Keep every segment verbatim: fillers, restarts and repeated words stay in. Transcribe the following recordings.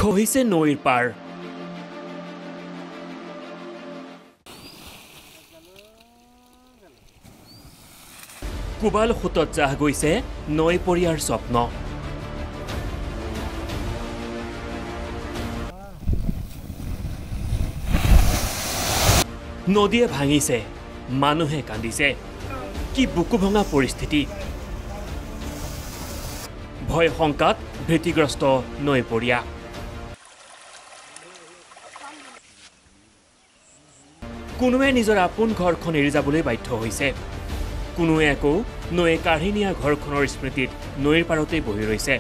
খহিছে নৈৰ পাৰ কুবাল খুটত জাহ গৈছে নৈ পৰিয়াৰ স্বপ্ন নদীয়ে ভাঙিছে মানুহে কান্দিছে কি বুকু ভঙা পৰিস্থিতি ভয় সংকাত ভীতিগ্ৰস্ত নৈ পৰিয়া কোনোৱে নিজৰ আপোন ঘৰখন এৰি যাবলৈ বাধ্য হৈছে কোনোৱে আকৌ নৈ কাঢ়ি নিয়া ঘৰখনৰ স্মৃতিত নৈৰ পাৰতে বহি ৰৈছে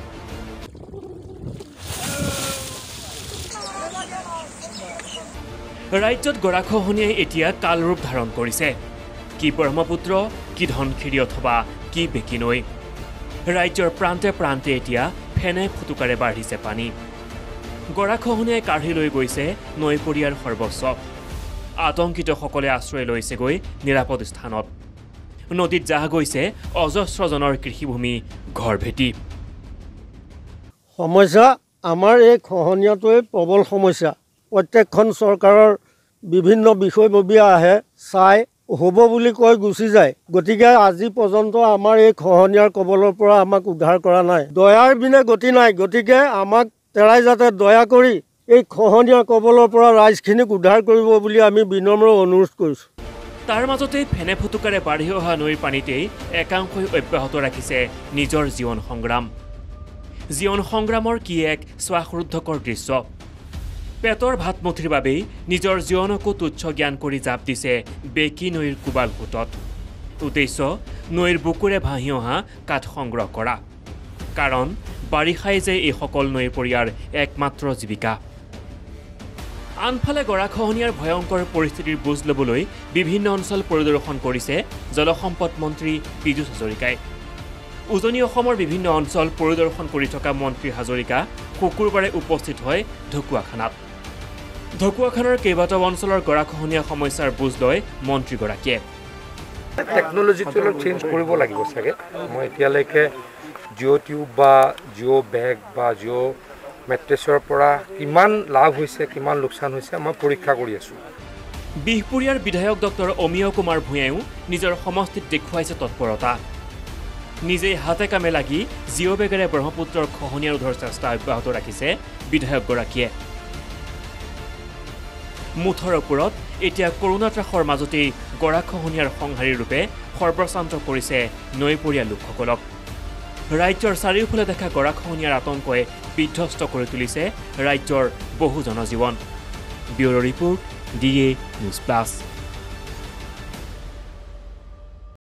ৰাজ্যত গৰাখহনীয়াই এতিয়া কালৰূপ ধাৰণ কৰিছে কি ব্ৰহ্মপুত্ৰ কি ধনশিৰি অথবা কি বেকি নৈ ৰাজ্যৰ প্ৰান্তে প্ৰান্তে এতিয়া ফেনে ফুটুকাৰে বাঢ়িছে পানী গৰাখহনীয়াই কাঢ়ি লৈ গৈছে নৈ পৰিয়াৰ সৰ্বস্ব আতংকিতসকলে আশ্ৰয় লৈছেগৈ নিৰাপদ স্থানত নদীত জাহ গৈছে অজস্ৰজনৰ কৃষিভূমি ঘৰ ভেটি সমস্যা আমাৰ এই খহনীয়াটোৱে প্ৰবল সমস্যা প্ৰত্যেকখন চৰকাৰৰ বিভিন্ন বিষয়ববীয়া আহে চাই হ'ব বুলি কৈ গুচি যায় গতিকে আজি পৰ্যন্ত আমাৰ এই খহনীয়াৰ কবলৰ পৰা আমাক উদ্ধাৰ কৰা নাই দয়াৰ বিনে গতি নাই গতিকে আমাক তেৰাই যাতে দয়া কৰি এই খহনীয়াৰ কবলৰ পৰা ৰাইজখিনিক উদ্ধাৰ কৰিব বুলি আমি বিনম্ৰ অনুৰোধ কৰিছোঁ তাৰ মাজতে ফেনে ফুটুকাৰে বাঢ়ি অহা নৈৰ পানীতেই একাংশই অব্যাহত ৰাখিছে নিজৰ জীৱন সংগ্ৰাম জীৱন সংগ্ৰামৰ কি এক শ্বাসৰুদ্ধকৰ দৃশ্য পেটৰ ভাতমুঠিৰ বাবেই নিজৰ জীৱনকো তুচ্ছ জ্ঞান কৰি জাপ দিছে বেকি নৈৰ কুবাল ফুটত উদ্দেশ্য নৈৰ বুকুৰে ভাহি অহা কাঠ সংগ্ৰহ কৰা কাৰণ বাৰিষাই যে এইসকল নৈ পৰিয়াৰ একমাত্ৰ জীৱিকা আনফালে গৰাখহনীয়াৰ ভয়ংকৰ পৰিস্থিতিৰ বুজ ল'বলৈ বিভিন্ন অঞ্চল পৰিদৰ্শন কৰিছে জলসম্পদ মন্ত্ৰী পীযুষ হাজৰিকাই উজনি অসমৰ বিভিন্ন অঞ্চল পৰিদৰ্শন কৰি থকা মন্ত্ৰী হাজৰিকা শুকুৰবাৰে উপস্থিত হয় ঢকুৱাখানাত ঢকুৱাখানাৰ কেইবাটাও অঞ্চলৰ গৰাখহনীয়া সমস্যাৰ বুজ লয় মন্ত্ৰীগৰাকীয়ে টেকনলজিটো অলপ চেঞ্জ কৰিব লাগিব চাগে মই এতিয়ালৈকে জিঅ' টিউব বা জিঅ' বেগ বা জিঅ' মেট্ৰেছৰ পৰা কিমান লাভ হৈছে কিমান লোকচান হৈছে মই পৰীক্ষা কৰি আছোঁ বিহপুৰীয়াৰ বিধায়ক ডক্টৰ অমিয় কুমাৰ ভূঞায়ো নিজৰ সমষ্টিত দেখুৱাইছে তৎপৰতা নিজেই হাতে কামে লাগি জিঅ' বেগেৰে ব্ৰহ্মপুত্ৰৰ খহনীয়া ৰোধৰ চেষ্টা অব্যাহত ৰাখিছে বিধায়কগৰাকীয়ে মুঠৰ ওপৰত এতিয়া কৰোনা ত্ৰাসৰ মাজতেই গৰাখহনীয়াৰ সংহাৰী ৰূপে সৰ্বশ্ৰান্ত কৰিছে নৈ পৰিয়াল লোকসকলক ৰাজ্যৰ চাৰিওফালে দেখা গৰাখহনীয়াৰ আতংকই বিধ্বস্ত কৰি তুলিছে ৰাজ্যৰ বহু জনজীৱন bureau' report D A news plus